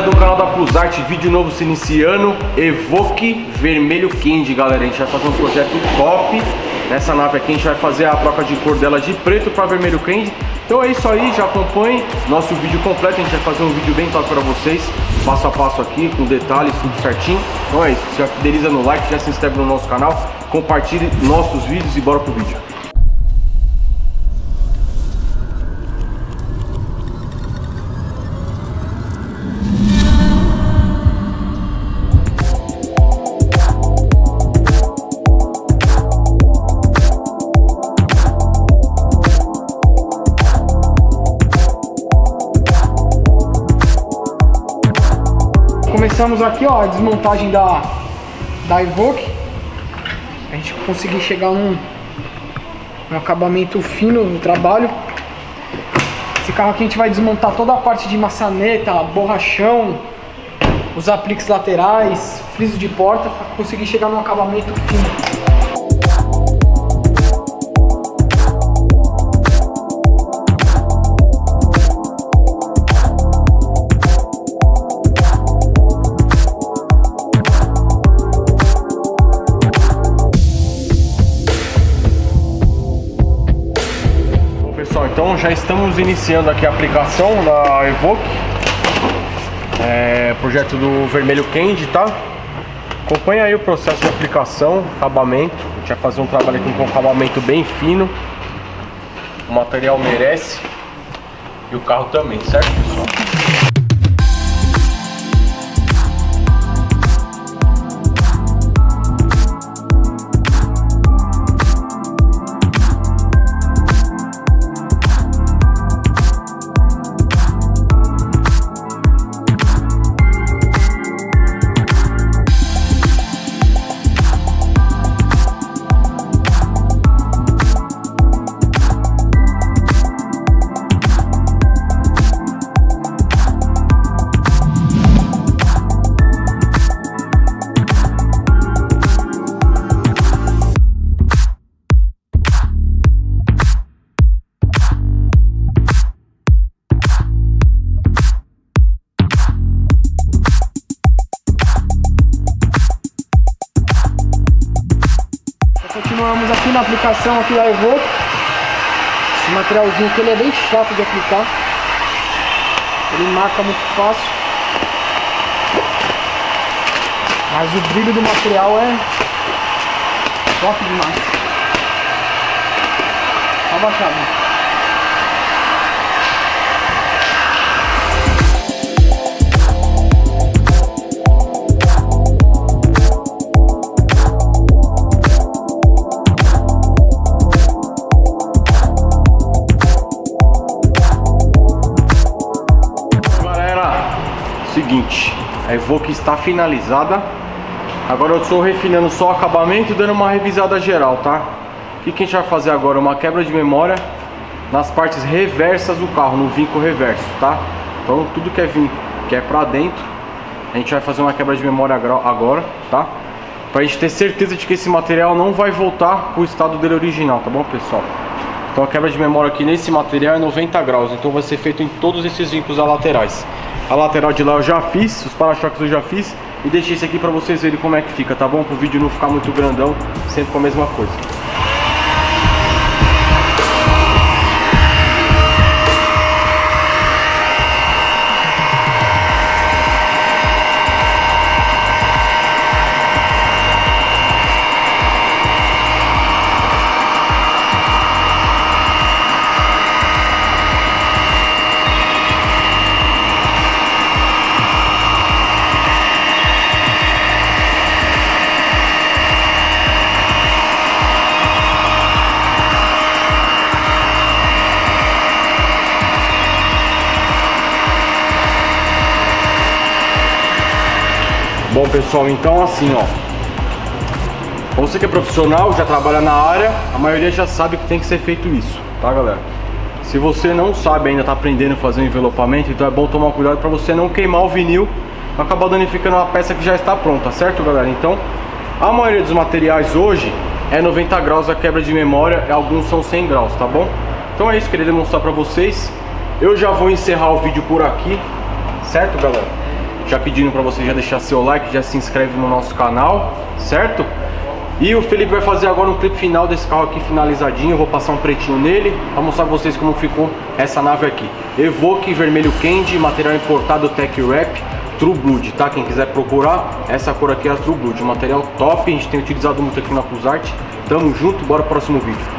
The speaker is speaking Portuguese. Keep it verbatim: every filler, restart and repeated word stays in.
do canal da Plus Art, vídeo novo se iniciando. Evoque Vermelho Candy, galera. A gente vai fazer um projeto top. Nessa nave aqui a gente vai fazer a troca de cor dela de preto para vermelho candy. Então é isso aí, já acompanhe nosso vídeo completo. A gente vai fazer um vídeo bem top para vocês, passo a passo aqui, com detalhes, tudo certinho. Então é isso, já fideliza no like, já se inscreve no nosso canal, compartilhe nossos vídeos e bora pro vídeo. Começamos aqui, ó, a desmontagem da, da Evoque. A gente conseguir chegar num, num acabamento fino no trabalho. Esse carro aqui a gente vai desmontar toda a parte de maçaneta, borrachão, os apliques laterais, friso de porta, para conseguir chegar num acabamento fino. Então já estamos iniciando aqui a aplicação na Evoque, é, projeto do Vermelho Candy, tá? Acompanha aí o processo de aplicação, acabamento. A gente vai fazer um trabalho aqui com um acabamento bem fino. O material merece e o carro também, certo, pessoal? Continuamos aqui na aplicação aqui da Evoque. Esse materialzinho aqui ele é bem chato de aplicar. Ele marca muito fácil. Mas o brilho do material é top demais. Tá baixado. Seguinte, a Evoque está finalizada. Agora eu estou refinando só o acabamento e dando uma revisada geral, tá? O que, que a gente vai fazer agora? Uma quebra de memória nas partes reversas do carro, no vinco reverso, tá? Então tudo que é vinco, que é pra dentro, a gente vai fazer uma quebra de memória agora, tá? Pra gente ter certeza de que esse material não vai voltar pro estado dele original, tá bom, pessoal? Então a quebra de memória aqui nesse material é noventa graus, então vai ser feito em todos esses vincos laterais. A lateral de lá eu já fiz, os para-choques eu já fiz e deixei esse aqui pra vocês verem como é que fica, tá bom? Para o vídeo não ficar muito grandão, sempre com a mesma coisa. Bom, pessoal, então assim, ó, você que é profissional, já trabalha na área, a maioria já sabe que tem que ser feito isso, tá, galera? Se você não sabe ainda, tá aprendendo a fazer o envelopamento, então é bom tomar cuidado para você não queimar o vinil, acabar danificando uma peça que já está pronta, certo, galera? Então, a maioria dos materiais hoje é noventa graus a quebra de memória, alguns são cem graus, tá bom? Então é isso que eu queria demonstrar para vocês. Eu já vou encerrar o vídeo por aqui, certo, galera? Já pedindo para você já deixar seu like, já se inscreve no nosso canal, certo? E o Felipe vai fazer agora um clipe final desse carro aqui finalizadinho. Eu vou passar um pretinho nele para mostrar pra vocês como ficou essa nave aqui. Evoque vermelho candy, material importado Tech Wrap True Blood, tá? Quem quiser procurar, essa cor aqui é a True Blood, material top. A gente tem utilizado muito aqui na Cruzarte. Tamo junto, bora pro próximo vídeo.